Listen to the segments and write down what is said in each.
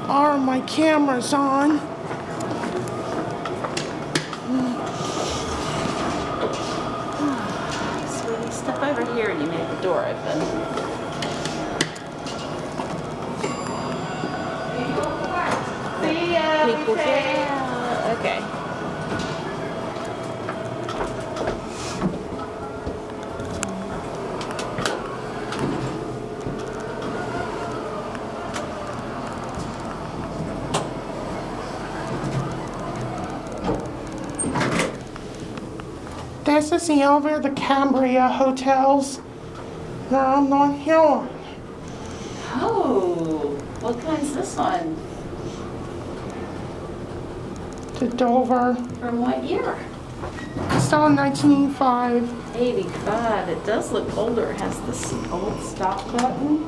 Are my cameras on? Sweetie, step over here and you made the door open. See ya. Peek your head out. Okay. This is the elevator, the Cambria hotels. No, I'm not here. Oh, what kind's this one? To Dover. From what year? Still in 1985. 85. It does look older. It has this old stop button.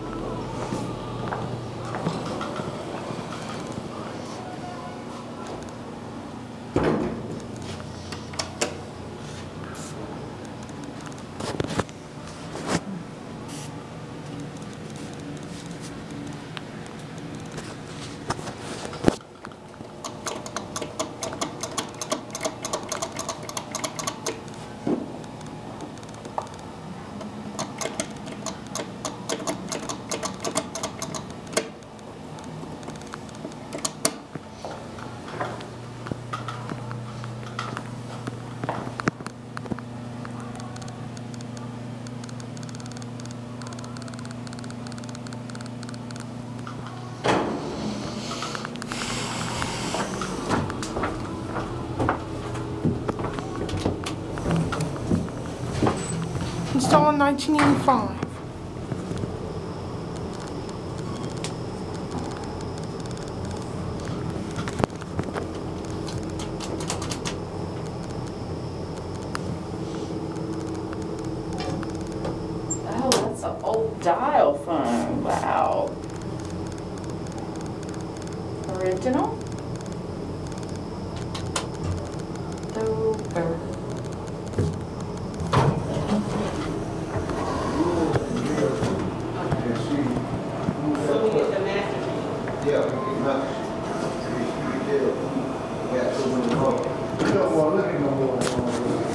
Installed in 1985. Oh, that's an old dial phone. Wow. Original? Dover. Yeah, we can match. We can tell. We got 2 minutes more. You don't want to look at no more.